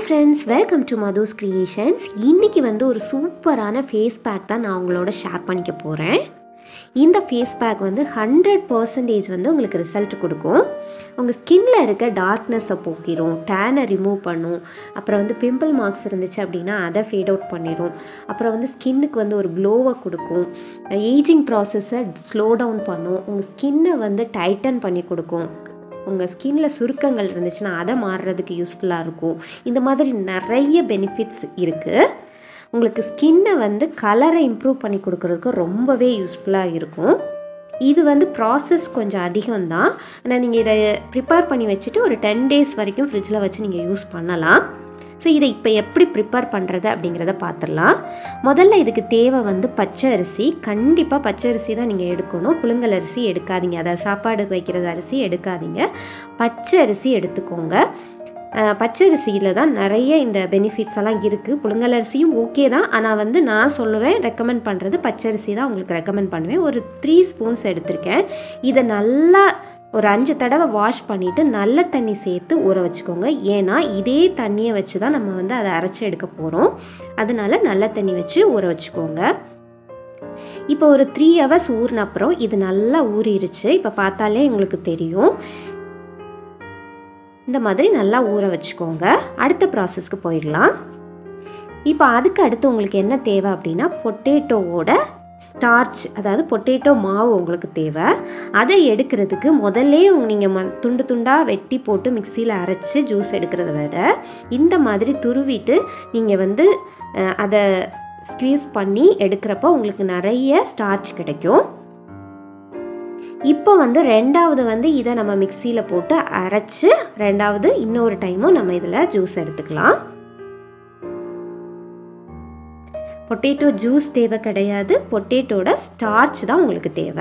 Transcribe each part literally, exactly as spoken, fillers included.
friends, welcome to mathuscreations. இன்னைக்கு வந்து ஒரு சூப்பரான ஃபேஸ் பேக் தான் நான் உங்களோட ஷேர் பண்ணிக்க போகிறேன். இந்த ஃபேஸ் பேக் வந்து ஹண்ட்ரட் பர்சன்டேஜ் வந்து உங்களுக்கு ரிசல்ட் கொடுக்கும். உங்கள் ஸ்கின்ல இருக்க டார்க்னஸை போக்கிடும், டேனை ரிமூவ் பண்ணும், அப்புறம் வந்து பிம்பிள் மார்க்ஸ் இருந்துச்சு அப்படின்னா அதை ஃபேட் அவுட் பண்ணிடும், அப்புறம் வந்து ஸ்கின்னுக்கு வந்து ஒரு க்ளோவை கொடுக்கும், ஏஜிங் ப்ராசஸை ஸ்லோ டவுன் பண்ணும், உங்கள் ஸ்கின்னை வந்து டைட்டன் பண்ணி கொடுக்கும், உங்கள் ஸ்கின்னில் சுருக்கங்கள் இருந்துச்சுன்னா அதை மாறுறதுக்கு யூஸ்ஃபுல்லாக இருக்கும். இந்த மாதிரி நிறைய பெனிஃபிட்ஸ் இருக்குது. உங்களுக்கு ஸ்கின்னை வந்து கலரை இம்ப்ரூவ் பண்ணி கொடுக்குறதுக்கு ரொம்பவே யூஸ்ஃபுல்லாக இருக்கும். இது வந்து ப்ராசஸ் கொஞ்சம் அதிகம்தான். ஆனால் நீங்கள் இதை ப்ரிப்பேர் பண்ணி வச்சுட்டு ஒரு டென் டேஸ் வரைக்கும் ஃப்ரிட்ஜில் வச்சு நீங்கள் யூஸ் பண்ணலாம். ஸோ இதை இப்போ எப்படி ப்ரிப்பேர் பண்ணுறது அப்படிங்கிறத பார்த்துடலாம். முதல்ல இதுக்கு தேவை வந்து பச்சை அரிசி. கண்டிப்பாக பச்சை அரிசி தான் நீங்கள் எடுக்கணும். புழுங்கல் அரிசி எடுக்காதீங்க, அதாவது சாப்பாடு வைக்கிறது அரிசி எடுக்காதீங்க. பச்சை அரிசி எடுத்துக்கோங்க. பச்சை அரிசியில் தான் நிறைய இந்த பெனிஃபிட்ஸ் எல்லாம் இருக்குது. புழுங்கல் அரிசியும் ஓகே தான், ஆனால் வந்து நான் சொல்லுவேன், ரெக்கமெண்ட் பண்ணுறது பச்சை அரிசி தான் உங்களுக்கு ரெக்கமெண்ட் பண்ணுவேன். ஒரு த்ரீ ஸ்பூன்ஸ் எடுத்திருக்கேன். இதை நல்லா ஒரு அஞ்சு தடவை வாஷ் பண்ணிவிட்டு நல்ல தண்ணி சேர்த்து ஊற வச்சுக்கோங்க. ஏன்னா இதே தண்ணியை வச்சு தான் நம்ம வந்து அதை அரைச்சி எடுக்க போகிறோம். அதனால நல்ல தண்ணி வச்சு ஊற வச்சுக்கோங்க. இப்போ ஒரு த்ரீ ஹவர்ஸ் ஊறின அப்புறம் இது நல்லா ஊறிடுச்சு. இப்போ பார்த்தாலே உங்களுக்கு தெரியும். இந்த மாதிரி நல்லா ஊற வச்சுக்கோங்க. அடுத்த ப்ராசஸ்க்கு போயிடலாம். இப்போ அதுக்கு அடுத்து உங்களுக்கு என்ன தேவை அப்படின்னா பொட்டேட்டோவோட ஸ்டார்ச், அதாவது பொட்டேட்டோ மாவு உங்களுக்கு தேவை. அதை எடுக்கிறதுக்கு முதல்ல நீங்கள் ம துண்டு துண்டாக வெட்டி போட்டு மிக்சியில் அரைச்சி ஜூஸ் எடுக்கிறத விட இந்த மாதிரி துருவிட்டு நீங்கள் வந்து அதை ஸ்க்வீஸ் பண்ணி எடுக்கிறப்போ உங்களுக்கு நிறைய ஸ்டார்ச் கிடைக்கும். இப்போ வந்து ரெண்டாவது வந்து இதை நம்ம மிக்சியில் போட்டு அரைச்சி ரெண்டாவது இன்னொரு டைமும் நம்ம இதில் ஜூஸ் எடுத்துக்கலாம். பொட்டேட்டோ ஜூஸ் தேவை கிடையாது, பொட்டேட்டோட ஸ்டார்ச் தான் உங்களுக்கு தேவை.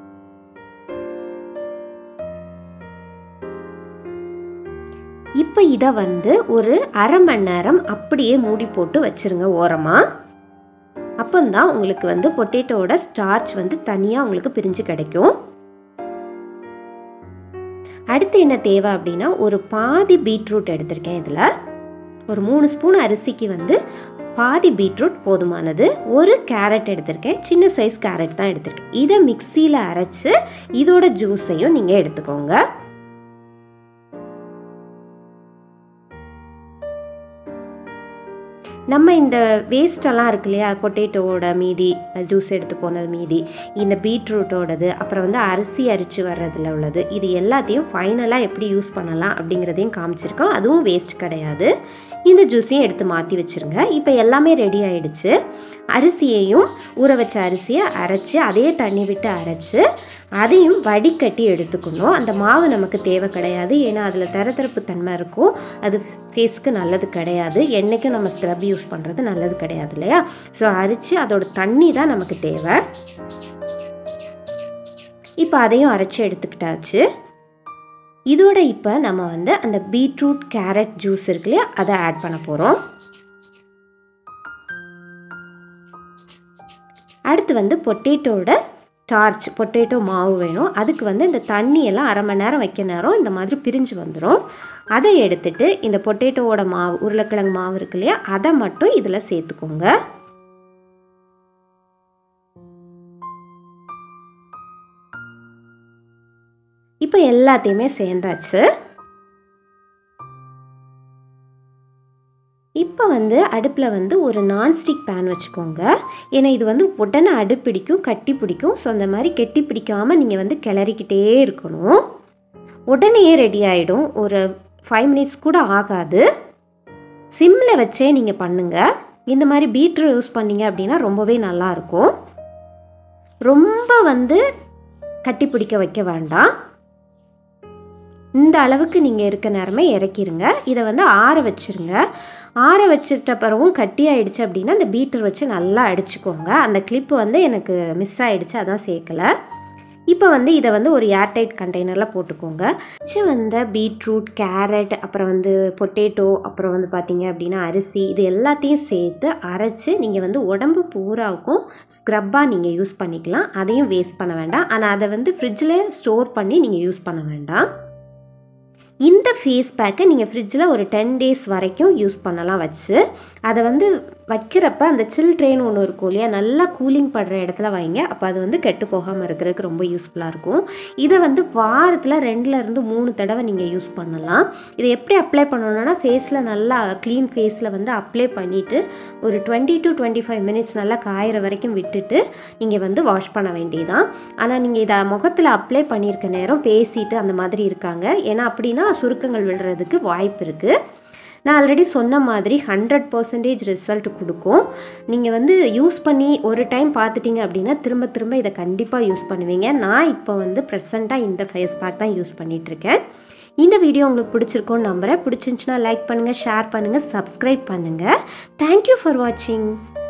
இப்போ இதை வந்து ஒரு அரை மணி நேரம் அப்படியே மூடி போட்டு வச்சிருங்க ஓரமா. அப்பந்தான் உங்களுக்கு வந்து பொட்டேட்டோட ஸ்டார்ச் வந்து தனியாக உங்களுக்கு பிரிஞ்சு கிடைக்கும். அடுத்து என்ன தேவை அப்படின்னா ஒரு பாதி பீட்ரூட் எடுத்திருக்கேன். இதில் ஒரு மூணு ஸ்பூன் அரிசிக்கு வந்து பாதி பீட்ரூட் போதுமானது. ஒரு கேரட் எடுத்திருக்கேன், சின்ன சைஸ் கேரட் தான் எடுத்திருக்கேன். இதை மிக்சியில் அரைச்சு இதோட ஜூஸையும் நீங்கள் எடுத்துக்கோங்க. நம்ம இந்த வேஸ்டெல்லாம் இருக்கு இல்லையா, பொட்டேட்டோவோட மீதி ஜூஸ் எடுத்து போனது மீதி, இந்த பீட்ரூட்டோடது, அப்புறம் வந்து அரிசி அரிச்சு வர்றதுல உள்ளது, இது எல்லாத்தையும் ஃபைனலாக எப்படி யூஸ் பண்ணலாம் அப்படிங்கிறதையும் காமிச்சிருக்கோம். அதுவும் வேஸ்ட் கிடையாது. இந்த ஜூஸையும் எடுத்து மாற்றி வச்சுருங்க. இப்போ எல்லாமே ரெடி ஆகிடுச்சு. அரிசியையும் ஊற வச்ச அரிசியை அரைச்சி அதே தண்ணி விட்டு அரைச்சி அதையும் வடிகட்டி எடுத்துக்கணும். அந்த மாவு நமக்கு தேவை கிடையாது, ஏன்னா அதில் தரத்தரப்பு தன்மை இருக்கும். அது ஃபேஸ்க்கு நல்லது கிடையாது. என்றைக்கும் நம்ம ஸ்க்ரப் யூஸ் பண்ணுறது நல்லது கிடையாது இல்லையா. ஸோ அரைச்சி அதோட தண்ணி தான் நமக்கு தேவை. இப்போ அதையும் அரைச்சி எடுத்துக்கிட்டாச்சு. இதோட இப்போ நம்ம வந்து அந்த பீட்ரூட் கேரட் ஜூஸ் இருக்கு இல்லையா, அதை ஆட் பண்ண போகிறோம். அடுத்து வந்து பொட்டேட்டோட ஸ்டார்ச், பொட்டேட்டோ மாவு வேணும். அதுக்கு வந்து இந்த தண்ணியெல்லாம் அரை மணி நேரம் வைக்க நேரம் இந்த மாதிரி பிரிஞ்சு வந்துடும். அதை எடுத்துட்டு இந்த பொட்டேட்டோவோட மாவு, உருளைக்கிழங்கு மாவு இருக்கு இல்லையா, அதை மட்டும் இதில் சேர்த்துக்கோங்க. இப்போ எல்லாத்தையுமே சேர்ந்தாச்சு. இப்போ வந்து அடுப்பில் வந்து ஒரு நான்ஸ்டிக் பேன் வச்சுக்கோங்க. ஏன்னா இது வந்து உடனே அடுப்பிடிக்கும், கட்டி பிடிக்கும். ஸோ அந்த மாதிரி கெட்டி பிடிக்காமல் நீங்கள் வந்து கிளறிக்கிட்டே இருக்கணும். உடனே ரெடி ஆகிடும். ஒரு ஃபைவ் மினிட்ஸ் கூட ஆகாது. சிம்மில் வச்சே நீங்கள் பண்ணுங்கள். இந்த மாதிரி பீட்ரு யூஸ் பண்ணிங்க அப்படின்னா ரொம்பவே நல்லாயிருக்கும். ரொம்ப வந்து கட்டி பிடிக்க வைக்க வேண்டாம். இந்த அளவுக்கு நீங்கள் இருக்க நேரமே இறக்கிடுங்க. இதை வந்து ஆற வச்சுருங்க. ஆற வச்சுட்ட பிறகும் கட்டி ஆகிடுச்சு அப்படின்னா இந்த பீட்டர் வச்சு நல்லா அடிச்சுக்கோங்க. அந்த கிளிப்பு வந்து எனக்கு மிஸ் ஆகிடுச்சு, அதான் சேர்க்கலை. இப்போ வந்து இதை வந்து ஒரு ஏர்டைட் கண்டெய்னரில் போட்டுக்கோங்க. வச்சு வந்த பீட்ரூட், கேரட், அப்புறம் வந்து பொட்டேட்டோ, அப்புறம் வந்து பார்த்திங்க அப்படின்னா அரிசி, இது எல்லாத்தையும் சேர்த்து அரைச்சி நீங்கள் வந்து உடம்பு பூராவுக்கும் ஸ்க்ரப்பாக நீங்கள் யூஸ் பண்ணிக்கலாம். அதையும் வேஸ்ட் பண்ண வேண்டாம். ஆனால் அதை வந்து ஃப்ரிட்ஜில் ஸ்டோர் பண்ணி நீங்கள் யூஸ் பண்ண வேண்டாம். இந்த ஃபேஸ் பேக்கை நீங்கள் ஃப்ரிட்ஜில் ஒரு டென் டேஸ் வரைக்கும் யூஸ் பண்ணலாம் வச்சு. அதை வந்து வைக்கிறப்ப அந்த சில் ட்ரெயின் ஒன்று இருக்கும் இல்லையா, நல்லா கூலிங் படுற இடத்துல வைங்க. அப்போ அது வந்து கெட்டு போகாமல் இருக்கிறதுக்கு ரொம்ப யூஸ்ஃபுல்லாக இருக்கும். இதை வந்து வாரத்தில் ரெண்டுலேருந்து மூணு தடவை நீங்கள் யூஸ் பண்ணலாம். இதை எப்படி அப்ளை பண்ணணுன்னா, ஃபேஸில் நல்லா க்ளீன் ஃபேஸில் வந்து அப்ளை பண்ணிவிட்டு ஒரு twenty to twenty five minutes நல்லா காயிற வரைக்கும் விட்டுட்டு நீங்கள் வந்து வாஷ் பண்ண வேண்டியதான். ஆனால் நீங்கள் இதை முகத்தில் அப்ளை பண்ணியிருக்க நேரம் பேசிட்டு அந்த மாதிரி இருக்காங்க. ஏன்னா அப்படின்னா சுருக்கங்கள் விழுறதுக்கு வாய்ப்பு இருக்குது. நான் ஆல்ரெடி சொன்ன மாதிரி ஹண்ட்ரட் பர்சன்டேஜ் ரிசல்ட் கொடுக்கும். நீங்கள் வந்து யூஸ் பண்ணி ஒரு டைம் பார்த்துட்டிங்க அப்படின்னா திரும்ப திரும்ப இதை கண்டிப்பாக யூஸ் பண்ணுவீங்க. நான் இப்போ வந்து ப்ரெசண்ட்டாக இந்த ஃபேஸ் பேக் தான் யூஸ் பண்ணிகிட்ருக்கேன். இந்த வீடியோ உங்களுக்கு பிடிச்சிருக்கோன்னு நம்புகிறேன். பிடிச்சிருந்துச்சுன்னா லைக் பண்ணுங்கள், ஷேர் பண்ணுங்கள், சப்ஸ்கிரைப் பண்ணுங்கள். தேங்க்யூ ஃபார் வாட்சிங்.